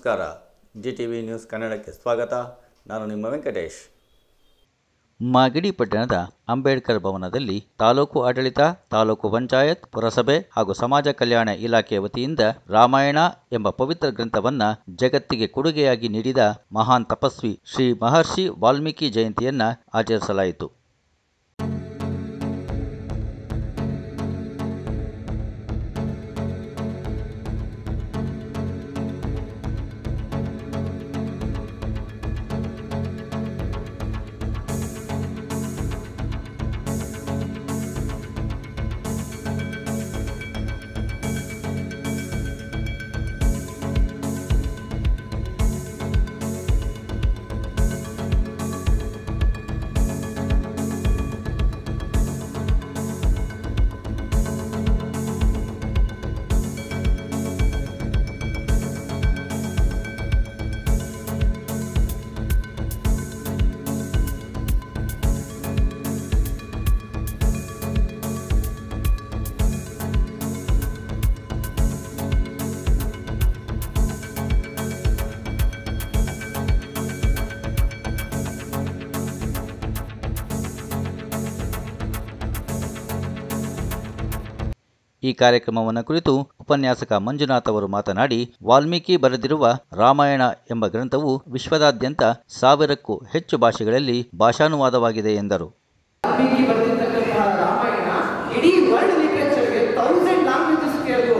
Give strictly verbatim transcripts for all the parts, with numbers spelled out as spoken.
ನಮಸ್ಕಾರ. G T V news ಕನ್ನಡಕ್ಕೆ ಸ್ವಾಗತ. ನಾನು ನಿಮ್ಮ ವೆಂಕಟೇಶ್. ಮಾಗಡಿ ಪಟ್ಟಣದ ಅಂಬೇಡ್ಕರ್ ಭವನದಲ್ಲಿ ತಾಲೂಕು ಆಡಳಿತ, ತಾಲೂಕು ಪಂಚಾಯತ್, ಪುರಸಭೆ ಹಾಗೂ ಸಮಾಜ ಕಲ್ಯಾಣ ಇಲಾಖೆ ವತಿಯಿಂದ ರಾಮಾಯಣ ಎಂಬ ಪವಿತ್ರ ಗ್ರಂಥವನ್ನ ಜಗತ್ತಿಗೆ ಕೊಡುಗೆಯಾಗಿ ನೀಡಿದ ಮಹಾನ್ ತಪಸ್ವಿ ಶ್ರೀ ಮಹರ್ಷಿ ವಾಲ್ಮೀಕಿ ಜಯಂತಿಯನ್ನ ಆಚರಿಸಲಾಯಿತು. ಈ ಕಾರ್ಯಕ್ರಮವನ್ನು ಕುರಿತು ಉಪನ್ಯಾಸಕ ಮಂಜುನಾಥ್ ಅವರು ಮಾತನಾಡಿ, ವಾಲ್ಮೀಕಿ ಬರೆದಿರುವ ರಾಮಾಯಣ ಎಂಬ ಗ್ರಂಥವು ವಿಶ್ವದಾದ್ಯಂತ ಸಾವಿರಕ್ಕೂ ಹೆಚ್ಚು ಭಾಷೆಗಳಲ್ಲಿ ಭಾಷಾನುವಾದವಾಗಿದೆ ಎಂದರು. ವಾಲ್ಮೀಕಿ ಬರೆದಿರ್ತಕ್ಕಂತಹ ರಾಮಾಯಣ ಇಡೀ ವರ್ಲ್ಡ್ ಲಿಟರೇಚರ್ಗೆ ಥೌಸಂಡ್ ಲ್ಯಾಂಗ್ವೇಜಸ್ಗೆ ಅದು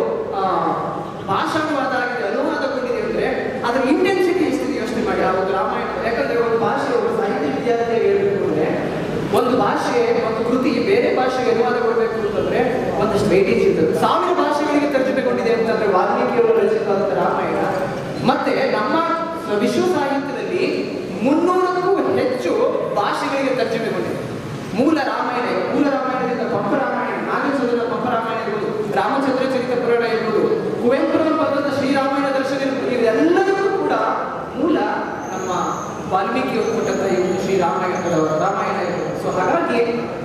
ಭಾಷಾನುವಾದ ಆಗಿದೆ, ಅನುವಾದಗೊಂಡಿದೆ ಅಂದರೆ ಅದರ ಇಂಟೆನ್ಸಿಟಿ ಎಷ್ಟಿದೆ ಯೋಚನೆ ಮಾಡಿ ಆ ಒಂದು ರಾಮಾಯಣ. ಯಾಕಂದ್ರೆ ಒಂದು ಭಾಷೆ ಒಬ್ಬ ಸಾಹಿತ್ಯ ವಿದ್ಯಾರ್ಥಿಗೆ ಹೇಳಬೇಕು ಅಂದರೆ ಒಂದು ಭಾಷೆ ಒಂದು ಕೃತಿ ಬೇರೆ ಭಾಷೆಗೆ ಅನುವಾದ ಕೊಡಬೇಕು ಅಂತಂದ್ರೆ ಒಂದಷ್ಟು ವೇಟೇಜ್ ಇರ್ತದೆ. ಸಾವಿರ ಭಾಷೆಗಳಿಗೆ ತರ್ಜುಮೆಗೊಂಡಿದೆ ಅಂತಂದ್ರೆ ವಾಲ್ಮೀಕಿಯವರು ರಚಿಸಿದಂತಹ ರಾಮಾಯಣ. ಮತ್ತೆ ನಮ್ಮ ವಿಶ್ವ ಸಾಹಿತ್ಯದಲ್ಲಿ ಮುನ್ನೂರಕ್ಕೂ ಹೆಚ್ಚು ಭಾಷೆಗಳಿಗೆ ತರ್ಜುಮೆಗೊಂಡಿದೆ. ಮೂಲ ರಾಮಾಯಣ ಮೂಲ ರಾಮಾಯಣದಿಂದ ಪಂಪ ರಾಮಾಯಣ, ನಾಗಚಂದ್ರನ ಪಂಪ ರಾಮಾಯಣ ಇರ್ಬೋದು, ರಾಮಚಂದ್ರ ಚರಿತ ಪುರಾಣ ಇರ್ಬೋದು, ಕುವೆಂಪುರವರು ಬರೆದ ಶ್ರೀರಾಮಾಯಣ ದರ್ಶನ ಇರ್ಬೋದು, ಇವೆಲ್ಲದಕ್ಕೂ ಕೂಡ ಮೂಲ ನಮ್ಮ ವಾಲ್ಮೀಕಿಯವರು ಕೊಟ್ಟಂತಹ ಈ ಒಂದು ಶ್ರೀರಾಮಾಯಣದ ರಾಮಾಯಣ ಇರ್ಬೋದು. ಸೊ ಹಾಗಾಗಿ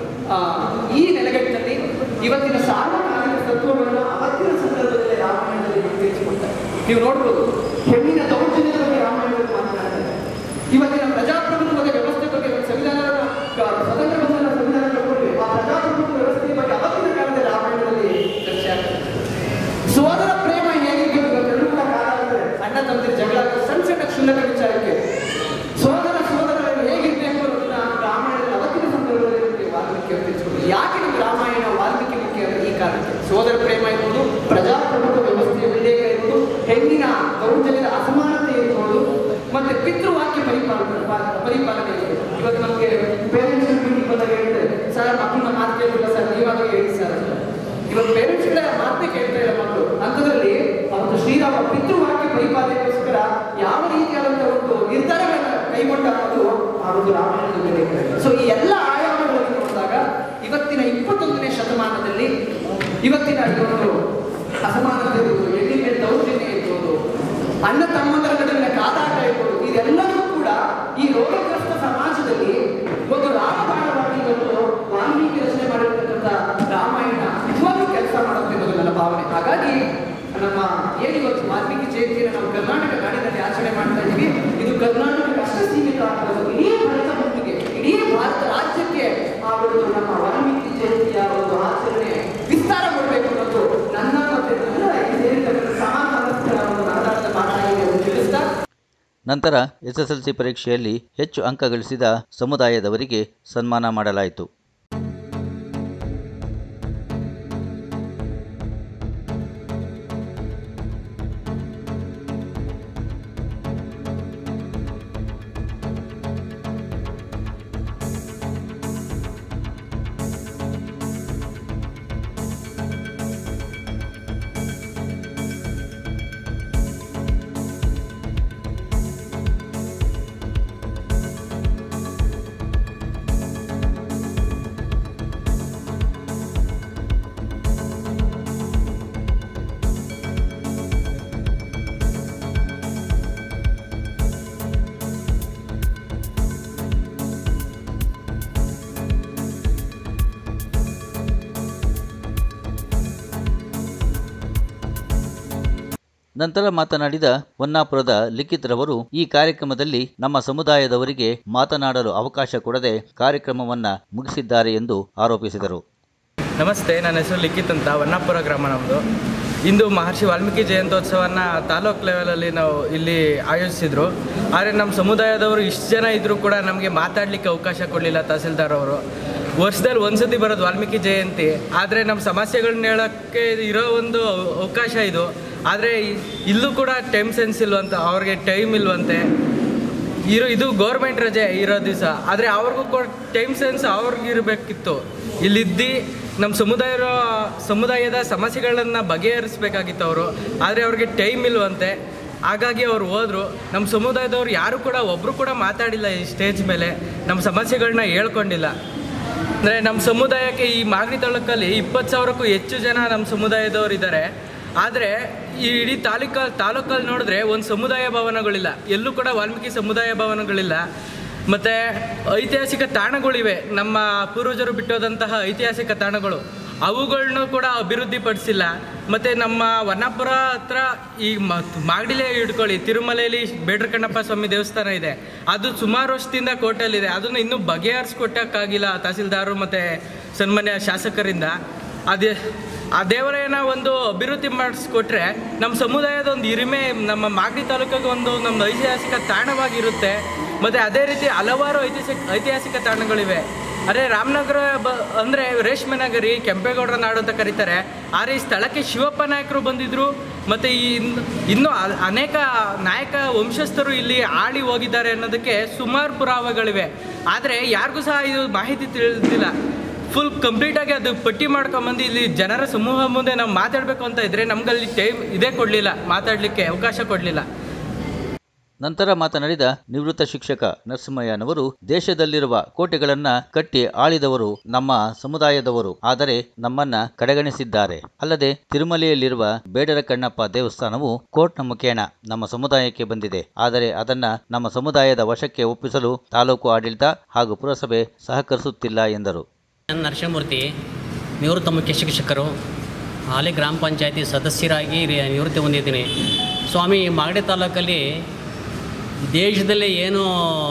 ಈ ನೆಲೆಗಟ್ಟಿನಲ್ಲಿ ಇವತ್ತಿನ ಸಾರ್ವಕಾಲಿಕ ತತ್ವಗಳನ್ನು ಅವತ್ತಿನ ಸಂದರ್ಭದಲ್ಲಿ ರಾಮಾಯಣದಲ್ಲಿ ತಿಳಿಸಿಕೊಡ್ತಾರೆ. ನೀವು ನೋಡ್ಬೋದು, ಹೆಣ್ಣಿನ ದೌರ್ಜನ್ಯದ ಬಗ್ಗೆ ರಾಮಾಯಣದಲ್ಲಿ ಮಾತನಾಡ್ತಾರೆ. ಇವತ್ತಿನ ಪ್ರಜಾಪ್ರಭುತ್ವದ ವ್ಯವಸ್ಥೆ ಬಗ್ಗೆ ಸಂವಿಧಾನ ಸ್ವತಂತ್ರ ಬಂದ ಸಂವಿಧಾನ ತಗೊಂಡ್ರೆ ಆ ಪ್ರಜಾಪ್ರಭುತ್ವ ವ್ಯವಸ್ಥೆಯ ಬಗ್ಗೆ ಅವತ್ತಿನ ಕಾಲದಲ್ಲಿ ರಾಮಾಯಣದಲ್ಲಿ ಚರ್ಚೆ ಆಗ್ತದೆ. ಸೋದರ ಪ್ರೇಮ ಹೇಗಿರ್ಬೇಕು ಎರಡು ಕೂಡ ಕಾಲ ಅಂದರೆ ಅಣ್ಣ ತಮ್ಮಂದಿರ ಜಗಳ ಸಣ್ಣ ಸಣ್ಣ ಕ್ಷುಲ್ಲಕ ವಿಚಾರಕ್ಕೆ ಸೋದರ ಸೋದರರು ಹೇಗಿರ್ಬೇಕು ಅನ್ನೋದನ್ನ ರಾಮಾಯಣದಲ್ಲಿ ಅವತ್ತಿನ ಸಂದರ್ಭದಲ್ಲಿ ವಾಲ್ಮೀಕಿ ಅವರು ತಿಳಿಸ್ಕೊಡ್ತಾರೆ. ಯಾಕೆ ನಮ್ಗೆ ರಾಮಾಯಣ ವಾಲ್ಮೀಕಿ ಮುಖ್ಯ ಅಂದರೆ ಈ ಕಾರಣಕ್ಕೆ ಸೋದರ ಪ್ರೇಮ ಇರ್ಬೋದು, ಪ್ರಜಾಪ್ರಭುತ್ವ ವ್ಯವಸ್ಥೆಯ ವಿಧೇಯ ಇರ್ಬೋದು, ಹೆಣ್ಣಿನ ದೌರ್ಜನ್ಯದ ಅಸಮಾನತೆ ಇರ್ಬೋದು, ಮತ್ತೆ ಪಿತೃವಾಕ್ಯ ಪರಿಪಾಲನೆ ಪರಿಪಾಲನೆ ಇರ್ಬೋದು. ಇವತ್ತು ನಮಗೆ ಪೇರೆಂಟ್ಸ್ ಮೀಟಿಂಗ್ ಬಂದಾಗ ಹೇಳ್ತಾರೆ, ಸರ್ ಮಕ್ಕಳನ್ನ ಮಾತು ಕೇಳಿಲ್ಲ ಸರ್, ನೀವಾಗ ಹೇಳಿ ಸರ್ ಅಂತ. ಇವತ್ತು ಪೇರೆಂಟ್ಸ್ಗಳ ಮಾತೇ ಕೇಳ್ತಾ ಇಲ್ಲ ಮಕ್ಕಳು. ಅಂಥದ್ರಲ್ಲಿ ಅವತ್ತು ಶ್ರೀರಾಮ ಪಿತೃವಾಕ್ಯ ಪರಿಪಾಲನೆಗೋಸ್ಕರ ಯಾವ ರೀತಿಯಾದಂತಹ ಒಂದು ನಿರ್ಧಾರಗಳನ್ನ ಕೈಗೊಂಡ ಅನ್ನೋದು ಆ ಒಂದು ರಾಮಾಯಣದಲ್ಲಿ. ಸೊ ಈ ಎಲ್ಲ ಆಯಾಮಗಳನ್ನು ನೋಡಿದಾಗ ಇವತ್ತಿನ ಇಪ್ಪತ್ತೊಂದನೇ ಶತಮಾನದಲ್ಲಿ ಇವತ್ತಿನ ಒಂದು ಅಸಮಾನತೆ ಇರ್ಬೋದು, ಹೆಣ್ಣಿನ ಮೇಲೆ ದೌರ್ಜನ್ಯ ಇರ್ಬೋದು, ಅಣ್ಣ ತಮ್ಮಂದರ ನಡುವಿನ ಕಾದಾಟ ಇರ್ಬೋದು, ಇದೆಲ್ಲವೂ ಕೂಡ ಈ ರೋಗಗ್ರಸ್ತ ಸಮಾಜದಲ್ಲಿ ಒಂದು ರಾಮಬಾಣವಾಗಿ ಒಂದು ವಾಲ್ಮೀಕಿ ರಚನೆ ಮಾಡಿರ್ತಕ್ಕಂಥ ರಾಮಾಯಣ ನಿಜವಾಗ್ಲೂ ಕೆಲಸ ಮಾಡುತ್ತೆ ಅನ್ನೋದು ನನ್ನ ಭಾವನೆ. ಹಾಗಾಗಿ ನಮ್ಮ ಏನಿವತ್ತು ವಾಲ್ಮೀಕಿ ಜಯಂತಿಯನ್ನು ನಾವು ಕರ್ನಾಟಕ ನಾಡಿನಲ್ಲಿ ಆಚರಣೆ ಮಾಡ್ತಾ ಇದ್ದೀವಿ. ಇದು ಕರ್ನಾಟಕಕ್ಕೆ ಅಷ್ಟೇ ಸೀಮಿತ ಆಗ್ತದೆ, ಇಡೀ ಭಾರತ ಭೂಮಿಗೆ, ಇಡೀ ಭಾರತ ರಾಜ್ಯಕ್ಕೆ ಆ ಒಂದು ನಮ್ಮ ವಾಲ್ಮೀಕಿ ಜಯಂತಿಯ ಒಂದು ಆಚರಣೆ ವಿಸ್ತಾರಗೊಳ್ಳಬೇಕು ಅನ್ನೋದು ನನ್ನ ಮತ್ತೆ ನನ್ನ ಸೇರಿರ್ತಕ್ಕಂಥ ಸಮಾನ ಒಂದು ಮಾತಾಡದ ಮಾತಾಡಿ ತಿಳಿಸ್ತಾ, ನಂತರ ಎಸ್ ಎಸ್ ಎಲ್ ಸಿ ಪರೀಕ್ಷೆಯಲ್ಲಿ ಹೆಚ್ಚು ಅಂಕ ಗಳಿಸಿದ ಸಮುದಾಯದವರಿಗೆ ಸನ್ಮಾನ ಮಾಡಲಾಯಿತು. ನಂತರ ಮಾತನಾಡಿದ ಹೊನ್ನಾಪುರದ ಲಿಖಿತ್ ರವರು ಈ ಕಾರ್ಯಕ್ರಮದಲ್ಲಿ ನಮ್ಮ ಸಮುದಾಯದವರಿಗೆ ಮಾತನಾಡಲು ಅವಕಾಶ ಕೊಡದೆ ಕಾರ್ಯಕ್ರಮವನ್ನ ಮುಗಿಸಿದ್ದಾರೆ ಎಂದು ಆರೋಪಿಸಿದರು. ನಮಸ್ತೆ, ನನ್ನ ಹೆಸರು ಲಿಖಿತ್ ಅಂತ, ಹೊನ್ನಾಪುರ ಗ್ರಾಮ ನಮ್ಮದು. ಇಂದು ಮಹರ್ಷಿ ವಾಲ್ಮೀಕಿ ಜಯಂತ್ಯೋತ್ಸವನ ತಾಲೂಕು ಲೆವೆಲಲ್ಲಿ ನಾವು ಇಲ್ಲಿ ಆಯೋಜಿಸಿದ್ರು. ಆದರೆ ನಮ್ಮ ಸಮುದಾಯದವರು ಇಷ್ಟು ಜನ ಇದ್ದರೂ ಕೂಡ ನಮಗೆ ಮಾತಾಡಲಿಕ್ಕೆ ಅವಕಾಶ ಕೊಡಲಿಲ್ಲ ತಹಸೀಲ್ದಾರ್ ಅವರು. ವರ್ಷದಲ್ಲಿ ಒಂದ್ಸತಿ ಬರೋದು ವಾಲ್ಮೀಕಿ ಜಯಂತಿ, ಆದರೆ ನಮ್ಮ ಸಮಸ್ಯೆಗಳನ್ನ ಹೇಳೋಕ್ಕೆ ಇರೋ ಒಂದು ಅವಕಾಶ ಇದು. ಆದರೆ ಇಲ್ಲೂ ಕೂಡ ಟೈಮ್ ಸೆನ್ಸ್ ಇಲ್ವಂತ, ಅವ್ರಿಗೆ ಟೈಮ್ ಇಲ್ವಂತೆ. ಇರೋ ಇದು ಗೌರ್ಮೆಂಟ್ ರಜೆ ಇರೋ ದಿವಸ, ಆದರೆ ಅವ್ರಿಗೂ ಕೂಡ ಟೈಮ್ ಸೆನ್ಸ್ ಅವ್ರಿಗಿರಬೇಕಿತ್ತು. ಇಲ್ಲಿದ್ದು ನಮ್ಮ ಸಮುದಾಯ ಸಮುದಾಯದ ಸಮಸ್ಯೆಗಳನ್ನು ಬಗೆಹರಿಸಬೇಕಾಗಿತ್ತು ಅವರು, ಆದರೆ ಅವ್ರಿಗೆ ಟೈಮ್ ಇಲ್ವಂತೆ. ಹಾಗಾಗಿ ಅವ್ರು ಹೋದರು. ನಮ್ಮ ಸಮುದಾಯದವ್ರು ಯಾರು ಕೂಡ ಒಬ್ಬರು ಕೂಡ ಮಾತಾಡಿಲ್ಲ ಈ ಸ್ಟೇಜ್ ಮೇಲೆ, ನಮ್ಮ ಸಮಸ್ಯೆಗಳನ್ನ ಹೇಳ್ಕೊಂಡಿಲ್ಲ. ಅಂದರೆ ನಮ್ಮ ಸಮುದಾಯಕ್ಕೆ ಈ ಮಾಗಡಿ ತಾಲೂಕಲ್ಲಿ ಇಪ್ಪತ್ತು ಸಾವಿರಕ್ಕೂ ಹೆಚ್ಚು ಜನ ನಮ್ಮ ಸಮುದಾಯದವ್ರು ಇದ್ದಾರೆ. ಆದರೆ ಈ ಇಡೀ ತಾಲೂಕ ತಾಲೂಕಲ್ಲಿ ನೋಡಿದ್ರೆ ಒಂದು ಸಮುದಾಯ ಭವನಗಳಿಲ್ಲ, ಎಲ್ಲೂ ಕೂಡ ವಾಲ್ಮೀಕಿ ಸಮುದಾಯ ಭವನಗಳಿಲ್ಲ. ಮತ್ತು ಐತಿಹಾಸಿಕ ತಾಣಗಳಿವೆ, ನಮ್ಮ ಪೂರ್ವಜರು ಬಿಟ್ಟೋದಂತಹ ಐತಿಹಾಸಿಕ ತಾಣಗಳು, ಅವುಗಳನ್ನೂ ಕೂಡ ಅಭಿವೃದ್ಧಿಪಡಿಸಿಲ್ಲ. ಮತ್ತು ನಮ್ಮ ಹೊನ್ನಾಪುರ ಹತ್ರ ಈ ಮಾಗಡಿಲೇ ಹಿಡ್ಕೊಳ್ಳಿ, ತಿರುಮಲೆಯಲ್ಲಿ ಬೇಡ್ರ ಕಣ್ಣಪ್ಪ ಸ್ವಾಮಿ ದೇವಸ್ಥಾನ ಇದೆ, ಅದು ಸುಮಾರು ವರ್ಷದಿಂದ ಕೋಟೆಯಲ್ಲಿದೆ. ಅದನ್ನು ಇನ್ನೂ ಬಗೆಹರಿಸ್ಕೊಟ್ಟಕ್ಕಾಗಿಲ್ಲ ತಹಸೀಲ್ದಾರರು ಮತ್ತು ಸನ್ಮಾನ್ಯ ಶಾಸಕರಿಂದ. ಅದೇ ಆ ದೇವಾಲಯನ ಒಂದು ಅಭಿವೃದ್ಧಿ ಮಾಡಿಸ್ಕೊಟ್ರೆ ನಮ್ಮ ಸಮುದಾಯದ ಒಂದು ಹಿರಿಮೆ ನಮ್ಮ ಮಾಗಡಿ ತಾಲೂಕಿಗೆ ಒಂದು ನಮ್ಮ ಐತಿಹಾಸಿಕ ತಾಣವಾಗಿರುತ್ತೆ. ಮತ್ತು ಅದೇ ರೀತಿ ಹಲವಾರು ಐತಿಹಾಸಿಕ ಐತಿಹಾಸಿಕ ತಾಣಗಳಿವೆ. ಅದೇ ರಾಮನಗರ ಬ ಅಂದರೆ ರೇಷ್ಮೆ ನಗರಿ, ಕೆಂಪೇಗೌಡರ ನಾಡು ಅಂತ ಕರೀತಾರೆ. ಆದರೆ ಈ ಸ್ಥಳಕ್ಕೆ ಶಿವಪ್ಪ ನಾಯಕರು ಬಂದಿದ್ದರು, ಮತ್ತು ಈ ಇನ್ನೂ ಅನೇಕ ನಾಯಕ ವಂಶಸ್ಥರು ಇಲ್ಲಿ ಆಳಿ ಹೋಗಿದ್ದಾರೆ ಅನ್ನೋದಕ್ಕೆ ಸುಮಾರು ಪುರಾವೆಗಳಿವೆ. ಆದರೆ ಯಾರಿಗೂ ಸಹ ಇದು ಮಾಹಿತಿ ತಿಳಿದಿಲ್ಲ. ಫುಲ್ ಕಂಪ್ಲೀಟಾಗಿ ಅದು ಪಟ್ಟಿ ಮಾಡ್ಕೊಂಬಂದು ಇಲ್ಲಿ ಜನರ ಸಮೂಹ ಮುಂದೆ ನಾವು ಮಾತಾಡಬೇಕು ಅಂತ ಇದ್ದರೆ ನಮಗಲ್ಲಿ ಟೈಮ್ ಇದೇ ಕೊಡಲಿಲ್ಲ, ಮಾತಾಡಲಿಕ್ಕೆ ಅವಕಾಶ ಕೊಡಲಿಲ್ಲ. ನಂತರ ಮಾತನಾಡಿದ ನಿವೃತ್ತ ಶಿಕ್ಷಕ ನರಸಿಂಹಯ್ಯನವರು, ದೇಶದಲ್ಲಿರುವ ಕೋಟೆಗಳನ್ನ ಕಟ್ಟಿ ಆಳಿದವರು ನಮ್ಮ ಸಮುದಾಯದವರು, ಆದರೆ ನಮ್ಮನ್ನ ಕಡೆಗಣಿಸಿದ್ದಾರೆ. ಅಲ್ಲದೆ ತಿರುಮಲೆಯಲ್ಲಿರುವ ಬೇಡರ ಕಣ್ಣಪ್ಪ ದೇವಸ್ಥಾನವು ಕೋರ್ಟ್ನ ಮುಖೇನ ನಮ್ಮ ಸಮುದಾಯಕ್ಕೆ ಬಂದಿದೆ. ಆದರೆ ಅದನ್ನ ನಮ್ಮ ಸಮುದಾಯದ ವಶಕ್ಕೆ ಒಪ್ಪಿಸಲು ತಾಲೂಕು ಆಡಳಿತ ಹಾಗೂ ಪುರಸಭೆ ಸಹಕರಿಸುತ್ತಿಲ್ಲ ಎಂದರು. ನರಸಿಂಹಮೂರ್ತಿ, ನಿವೃತ್ತ ಮುಖ್ಯ ಶಿಕ್ಷಕರು, ಹಾಲಿ ಗ್ರಾಮ ಪಂಚಾಯತಿ ಸದಸ್ಯರಾಗಿ ನಿವೃತ್ತಿ ಹೊಂದಿದ್ದೀನಿ. ಸ್ವಾಮಿ, ಮಾಗಡಿ ತಾಲೂಕಲ್ಲಿ ದೇಶದಲ್ಲೇ ಏನು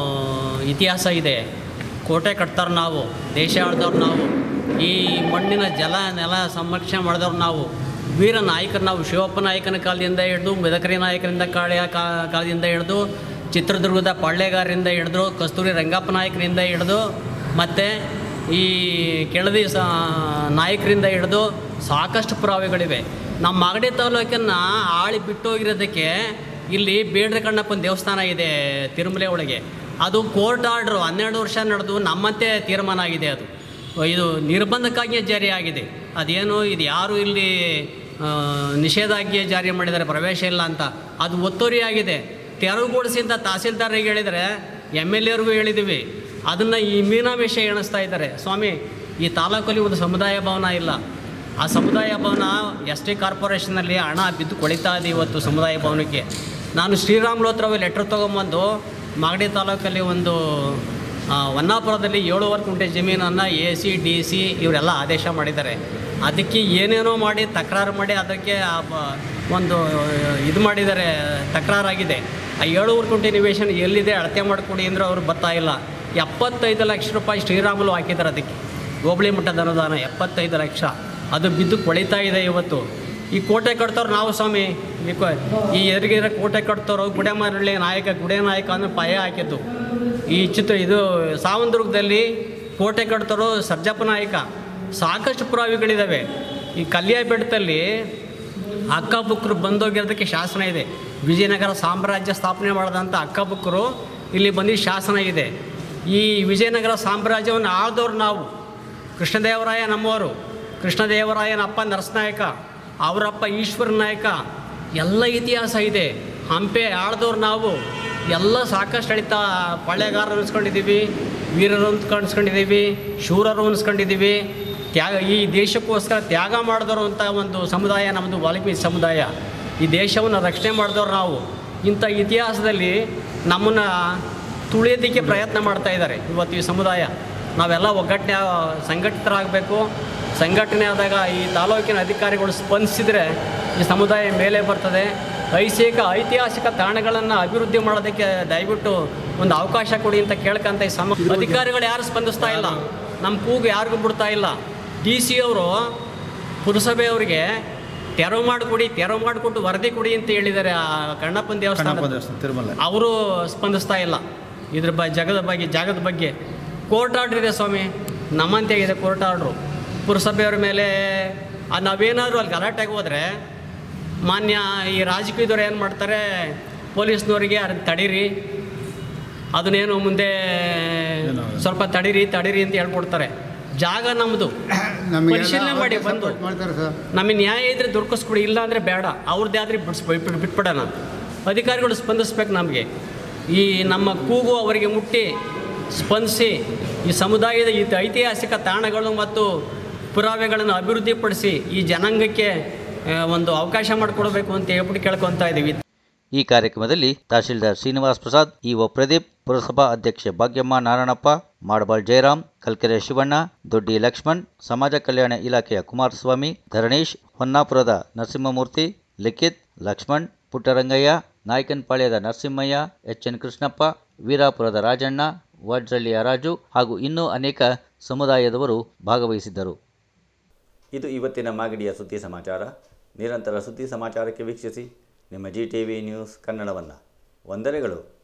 ಇತಿಹಾಸ ಇದೆ, ಕೋಟೆ ಕಟ್ತಾರೆ ನಾವು, ದೇಶ ಆಳ್ದವ್ರು ನಾವು, ಈ ಮಣ್ಣಿನ ಜಲ ನೆಲ ಸಂರಕ್ಷಣೆ ಮಾಡಿದವ್ರು ನಾವು, ವೀರ ನಾಯಕರು ನಾವು. ಶಿವಪ್ಪ ನಾಯಕನ ಕಾಲದಿಂದ ಹಿಡಿದು ಮೆದಕರಿ ನಾಯಕರಿಂದ ಕಾಳೆಯ ಕಾಲದಿಂದ ಹಿಡಿದು, ಚಿತ್ರದುರ್ಗದ ಪಾಳ್ಯಗಾರರಿಂದ ಹಿಡಿದು, ಕಸ್ತೂರಿ ರಂಗಪ್ಪ ನಾಯಕರಿಂದ ಹಿಡಿದು, ಮತ್ತು ಈ ಕೆಳದಿ ಸ ನಾಯಕರಿಂದ ಹಿಡಿದು ಸಾಕಷ್ಟು ಪುರಾವೆಗಳಿವೆ. ನಮ್ಮ ಮಾಗಡಿ ತಾಲೂಕನ್ನು ಆಳಿ ಬಿಟ್ಟೋಗಿರೋದಕ್ಕೆ ಇಲ್ಲಿ ಬೇಡ್ರ ಕಣ್ಣಪ್ಪನ ದೇವಸ್ಥಾನ ಇದೆ ತಿರುಮಲೆ ಒಳಗೆ. ಅದು ಕೋರ್ಟ್ ಆರ್ಡ್ರು ಹನ್ನೆರಡು ವರ್ಷ ನಡೆದು ನಮ್ಮಂತೆ ತೀರ್ಮಾನ ಆಗಿದೆ. ಅದು ಇದು ನಿರ್ಬಂಧಕ್ಕಾಗಿಯೇ ಜಾರಿಯಾಗಿದೆ. ಅದೇನು ಇದು ಯಾರು ಇಲ್ಲಿ ನಿಷೇಧಾಜ್ಞೆ ಜಾರಿ ಮಾಡಿದ್ದಾರೆ, ಪ್ರವೇಶ ಇಲ್ಲ ಅಂತ, ಅದು ಒತ್ತುವರಿಯಾಗಿದೆ. ತೆರವುಗೊಳಿಸಿ ಅಂತ ತಹಸೀಲ್ದಾರಿಗೆ ಹೇಳಿದರೆ, ಎಮ್ ಎಲ್ ಎರ್ಗೂ ಹೇಳಿದ್ದೀವಿ, ಅದನ್ನು ಈ ಮೀನಾಮೇಷ ಎಣಿಸ್ತಾ ಇದ್ದಾರೆ. ಸ್ವಾಮಿ, ಈ ತಾಲೂಕಲ್ಲಿ ಒಂದು ಸಮುದಾಯ ಭವನ ಇಲ್ಲ. ಆ ಸಮುದಾಯ ಭವನ ಎಸ್ ಟಿ ಕಾರ್ಪೊರೇಷನಲ್ಲಿ ಹಣ ಬಿದ್ದು ಕೊಳಿತಾ ಇದೆ ಇವತ್ತು ಸಮುದಾಯ ಭವನಕ್ಕೆ. ನಾನು ಶ್ರೀರಾಮುಲು ಹತ್ರ ಲೆಟ್ರ್ ತೊಗೊಂಬಂದು ಮಾಗಡಿ ತಾಲೂಕಲ್ಲಿ ಒಂದು ಹೊನ್ನಾಪುರದಲ್ಲಿ ಏಳುವರೆ ಕುಂಟೆ ಜಮೀನನ್ನು ಎ ಸಿ ಡಿ ಸಿ ಇವರೆಲ್ಲ ಆದೇಶ ಮಾಡಿದ್ದಾರೆ. ಅದಕ್ಕೆ ಏನೇನೋ ಮಾಡಿ ತಕರಾರು ಮಾಡಿ ಅದಕ್ಕೆ ಒಂದು ಇದು ಮಾಡಿದ್ದಾರೆ, ತಕರಾರಾಗಿದೆ. ಆ ಏಳುವರೆ ಕುಂಟೆ ನಿವೇಶನ ಎಲ್ಲಿದೆ ಅಳತೆ ಮಾಡಿಕೊಡಿ ಅಂದರೆ ಅವರು ಬರ್ತಾ ಇಲ್ಲ. ಎಪ್ಪತ್ತೈದು ಲಕ್ಷ ರೂಪಾಯಿ ಶ್ರೀರಾಮುಲು ಹಾಕಿದ್ದಾರೆ ಅದಕ್ಕೆ, ಹೋಬಳಿ ಮಟ್ಟದ ಅನುದಾನ ಎಪ್ಪತ್ತೈದು ಲಕ್ಷ. ಅದು ಬಿದ್ದು ಕೊಳಿತಾ ಇದೆ ಇವತ್ತು. ಈ ಕೋಟೆ ಕಟ್ತವ್ರು ನಾವು ಸ್ವಾಮಿ, ಈ ಎದುರಿಗಿರೋ ಕೋಟೆ ಕಟ್ತವ್ರು ಗುಡೆಮರಳ್ಳಿ ನಾಯಕ, ಗುಡೆ ನಾಯಕ ಅಂದರೆ ಪಾಯ ಹಾಕಿದ್ದು. ಈ ಚಿತ್ರ ಇದು ಸಾವಂದುರ್ಗದಲ್ಲಿ ಕೋಟೆ ಕಟ್ತವ್ರು ಸರ್ಜಪ್ಪ ನಾಯಕ. ಸಾಕಷ್ಟು ಪುರಾವೆಗಳಿದ್ದಾವೆ. ಈ ಕಲ್ಯಾಣ ಬೆಟ್ಟದಲ್ಲಿ ಅಕ್ಕಬುಕ್ಕರು ಬಂದೋಗಿರೋದಕ್ಕೆ ಶಾಸನ ಇದೆ. ವಿಜಯನಗರ ಸಾಮ್ರಾಜ್ಯ ಸ್ಥಾಪನೆ ಮಾಡಿದಂಥ ಅಕ್ಕಬುಕ್ಕರು ಇಲ್ಲಿ ಬಂದು ಶಾಸನ ಇದೆ. ಈ ವಿಜಯನಗರ ಸಾಮ್ರಾಜ್ಯವನ್ನು ಆಳ್ದವ್ರು ನಾವು. ಕೃಷ್ಣದೇವರಾಯ ನಮ್ಮವರು, ಕೃಷ್ಣದೇವರಾಯನ ಅಪ್ಪ ನರಸನಾಯಕ, ಅವರಪ್ಪ ಈಶ್ವರ ನಾಯಕ, ಎಲ್ಲ ಇತಿಹಾಸ ಇದೆ. ಹಂಪೆ ಆಳ್ದವ್ರು ನಾವು. ಎಲ್ಲ ಸಾಕಷ್ಟು ಅಳಿತ ಪಾಳ್ಯಗಾರರು ಅನಿಸ್ಕೊಂಡಿದ್ದೀವಿ, ವೀರರು ಅಂತ ಅನಿಸ್ಕೊಂಡಿದ್ದೀವಿ, ಶೂರರು ಅನಿಸ್ಕೊಂಡಿದ್ದೀವಿ. ತ್ಯಾಗ ಈ ದೇಶಕ್ಕೋಸ್ಕರ ತ್ಯಾಗ ಮಾಡಿದವರು ಅಂತ ಒಂದು ಸಮುದಾಯ ನಮ್ಮದು ವಾಲ್ಮೀಕಿ ಸಮುದಾಯ. ಈ ದೇಶವನ್ನು ರಕ್ಷಣೆ ಮಾಡಿದವ್ರು ನಾವು. ಇಂಥ ಇತಿಹಾಸದಲ್ಲಿ ನಮ್ಮನ್ನು ತುಳಿಯೋದಕ್ಕೆ ಪ್ರಯತ್ನ ಮಾಡ್ತಾ ಇದ್ದಾರೆ ಇವತ್ತು ಈ ಸಮುದಾಯ. ನಾವೆಲ್ಲ ಒಗ್ಗಟ್ಟೆ ಸಂಘಟಿತರಾಗಬೇಕು. ಸಂಘಟನೆ ಆದಾಗ ಈ ತಾಲೂಕಿನ ಅಧಿಕಾರಿಗಳು ಸ್ಪಂದಿಸಿದರೆ ಈ ಸಮುದಾಯ ಮೇಲೆ ಬರ್ತದೆ. ಐತಿಹಾಸಿಕ ಐತಿಹಾಸಿಕ ತಾಣಗಳನ್ನು ಅಭಿವೃದ್ಧಿ ಮಾಡೋದಕ್ಕೆ ದಯವಿಟ್ಟು ಒಂದು ಅವಕಾಶ ಕೊಡಿ ಅಂತ ಕೇಳ್ಕೊಂತ ಈ ಸಮ ಅಧಿಕಾರಿಗಳು ಯಾರು ಸ್ಪಂದಿಸ್ತಾ ಇಲ್ಲ, ನಮ್ಮ ಕೂಗು ಯಾರಿಗೂ ಬಿಡ್ತಾ ಇಲ್ಲ. ಡಿ ಸಿ ಅವರು ಪುರಸಭೆಯವರಿಗೆ ತೆರವು ಮಾಡಿಕೊಡಿ, ತೆರವು ಮಾಡಿಕೊಟ್ಟು ವರದಿ ಕೊಡಿ ಅಂತ ಹೇಳಿದ್ದಾರೆ. ಆ ಕಣ್ಣಪ್ಪನ ದೇವಸ್ಥಾನ ಅವರು ಸ್ಪಂದಿಸ್ತಾ ಇಲ್ಲ. ಇದ್ರ ಬ ಜಗದ ಬಗ್ಗೆ ಜಾಗದ ಬಗ್ಗೆ ಕೋರ್ಟ್ ಆರ್ಡ್ರ್ ಇದೆ ಸ್ವಾಮಿ, ನಮ್ಮಂತೆಗಿದೆ ಕೋರ್ಟ್ ಆರ್ಡ್ರು. ಪುರಸಭೆಯವ್ರ ಮೇಲೆ ನಾವೇನಾದರೂ ಅಲ್ಲಿ ಗಲಾಟೆಗೆ ಹೋದರೆ ಮಾನ್ಯ ಈ ರಾಜಕೀಯದವ್ರು ಏನು ಮಾಡ್ತಾರೆ, ಪೊಲೀಸ್ನವರಿಗೆ ಅದನ್ನು ತಡೀರಿ, ಅದನ್ನೇನು ಮುಂದೆ ಸ್ವಲ್ಪ ತಡೀರಿ ತಡೀರಿ ಅಂತ ಹೇಳ್ಕೊಡ್ತಾರೆ. ಜಾಗ ನಮ್ಮದು, ಪರಿಶೀಲನೆ ಮಾಡಿ ಬಂದು ನಮಗೆ ನ್ಯಾಯ ಇದ್ದರೆ ದೊರಕಿಸ್ಕೊಡಿ, ಇಲ್ಲ ಅಂದರೆ ಬೇಡ, ಅವ್ರದ್ದೇ ಆದರೆ ಬಿಡಿಸ್ ಬಿಟ್ಬಿಡೋಣ. ಅಧಿಕಾರಿಗಳು ಸ್ಪಂದಿಸ್ಬೇಕು ನಮಗೆ. ಈ ನಮ್ಮ ಕೂಗು ಅವರಿಗೆ ಮುಟ್ಟಿ ಸ್ಪಂದಿಸಿ ಈ ಸಮುದಾಯದ ಈ ಐತಿಹಾಸಿಕ ತಾಣಗಳು ಮತ್ತು ಪುರಾವೆಗಳನ್ನು ಅಭಿವೃದ್ಧಿಪಡಿಸಿ ಈ ಜನಾಂಗಕ್ಕೆ ಒಂದು ಅವಕಾಶ ಮಾಡಿಕೊಡಬೇಕು ಅಂತ ಹೇಳ್ಬಿಟ್ಟು ಕೇಳ್ಕೊತಾ ಇದ್ದೀವಿ. ಈ ಕಾರ್ಯಕ್ರಮದಲ್ಲಿ ತಹಶೀಲ್ದಾರ್ ಶ್ರೀನಿವಾಸ್ ಪ್ರಸಾದ್, ಇಒ ಪ್ರದೀಪ್, ಪುರಸಭಾ ಅಧ್ಯಕ್ಷೆ ಭಾಗ್ಯಮ್ಮ ನಾರಾಯಣಪ್ಪ, ಮಾಡಬಾಳ್ ಜಯರಾಮ್, ಕಲ್ಕೆರೆ ಶಿವಣ್ಣ, ದೊಡ್ಡಿ ಲಕ್ಷ್ಮಣ್, ಸಮಾಜ ಕಲ್ಯಾಣ ಇಲಾಖೆಯ ಕುಮಾರಸ್ವಾಮಿ, ಧರಣೀಶ್, ಹೊನ್ನಾಪುರದ ನರಸಿಂಹಮೂರ್ತಿ, ಲಿಖಿತ್, ಲಕ್ಷ್ಮಣ್, ಪುಟ್ಟರಂಗಯ್ಯ, ನಾಯಕನಪಾಳ್ಯದ ನರಸಿಂಹಯ್ಯ, ಎಚ್ ಎನ್ ಕೃಷ್ಣಪ್ಪ, ವೀರಾಪುರದ ರಾಜಣ್ಣ, ವಜ್ರಳ್ಳಿಯ ರಾಜು ಹಾಗೂ ಇನ್ನೂ ಅನೇಕ ಸಮುದಾಯದವರು ಭಾಗವಹಿಸಿದ್ದರು. ಇದು ಇವತ್ತಿನ ಮಾಗಡಿಯ ಸುದ್ದಿ ಸಮಾಚಾರ. ನಿರಂತರ ಸುದ್ದಿ ಸಮಾಚಾರಕ್ಕೆ ವೀಕ್ಷಿಸಿ ನಿಮ್ಮ ಜಿ ಟಿ ವಿ ನ್ಯೂಸ್ ಕನ್ನಡವನ್ನು. ವಂದನೆಗಳು.